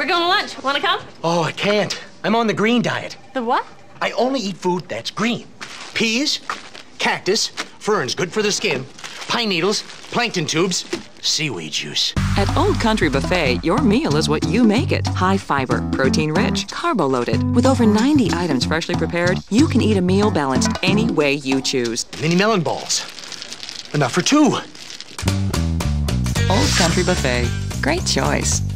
We're going to lunch. Want to come? Oh, I can't. I'm on the green diet. The what? I only eat food that's green. Peas, cactus, ferns good for the skin, pine needles, plankton tubes, seaweed juice. At Old Country Buffet, your meal is what you make it. High fiber, protein rich, carbo loaded. With over 90 items freshly prepared, you can eat a meal balanced any way you choose. Mini melon balls. Enough for two. Old Country Buffet. Great choice.